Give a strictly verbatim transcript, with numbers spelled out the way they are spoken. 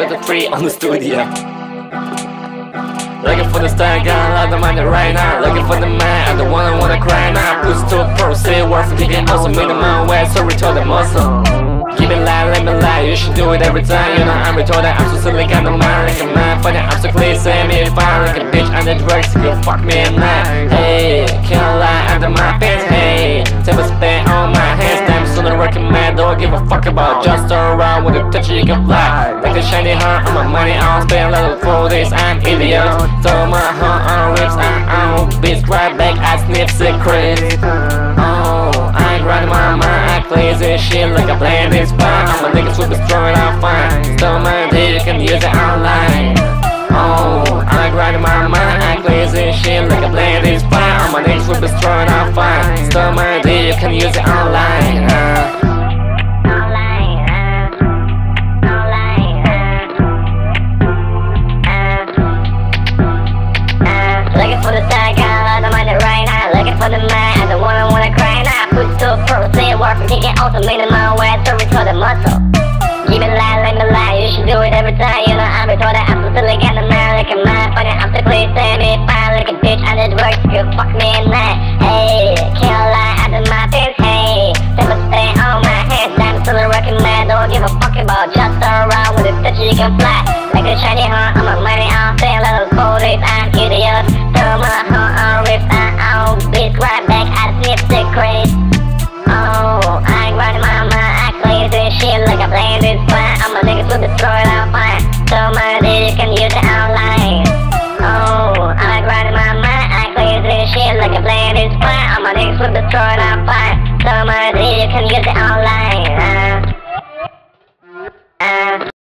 two twenty-three on the studio. Looking for the star, got a lot of money right now. Looking for the man, I don't wanna wanna cry now. Push to a pro, say worth for kicking also minimum way, so return the muscle. Keep it light, let me lie, you should do it every time. You know I'm retarded, I'm so silly, got no mind. Like a man, funny, I'm so clean, say me fine. Like a bitch, I'm the drugs, you fuck me at night. Hey, can't lie, under my pants, hey. Table spit on my hands, damn sooner working mad, don't give a fuck about. Just turn around with a touch, you can fly. Like a shiny heart on my money, I'll spend a little for this, I'm idiot. So my heart on rips, I own bitch, right back, I sniff secrets. Oh, I ain't riding my mind, I crazy shit like a blend is fine. I'm a nigga super strong and I'm fine. Still my day, you can use it online. Oh, I ain't riding my mind, I crazy shit like a blend is fine. I'm a nigga super strong and I'm fine. Still my day, you can use it online. uh. Looking for the star, got a lot of money right now. Looking for the man, I don't wanna wanna cry now. Push to a pro, say work for kicking also minimum way, so return the muscle. Keep it light, let me lie, you should do it every time. You know I'm retarded, I'm so silly, got the man like a man. Funny, I'm so clean, say me fine like a bitch. I did work, you fuck me at night. Hey, can't lie, I did my things, hey. Never stay on my hands, I'm still working man. Don't give a fuck about, just around with a touch you can fly. Like a shiny heart on my money, I'll say a little cold, I'm idiot. Throw my heart on rips, I own bitch, right back, I sniff secrets. Oh, I ain't riding my mind, I crazy shit like a blend is fine. I'm a nigga to destroy it, I'm fine. So my day, you can use it online. Oh, I ain't riding my mind, I crazy shit like a blend is fine. I'm a nigga to destroy it, I'm fine. So my day, you can use it online.